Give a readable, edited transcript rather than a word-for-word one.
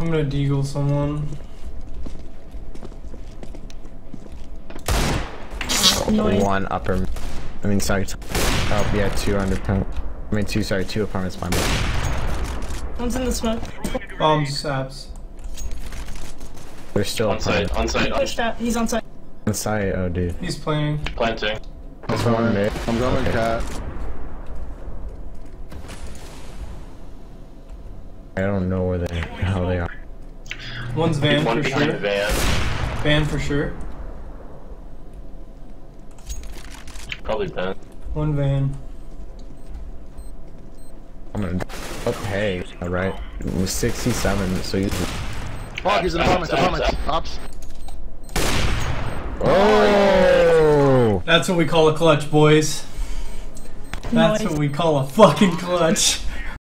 I'm gonna deagle someone. One upper. I mean, sorry. Oh, yeah, two underground. I mean, two apartments behind me. One's in the smoke. Bombs, saps. They're still on site. He pushed out. He's on site. On site, oh dude. He's planning. Planting. That's one mid. I'm going cat. I don't know where the hell they are. One's van One for behind sure. van. Van for sure. Probably Ben. One van. I'm gonna. Oh, hey. Alright. It was 67, so you. Fuck, he's in apartments. Ops. Oh! That's what we call a clutch, boys. That's Nice. what we call a fucking clutch.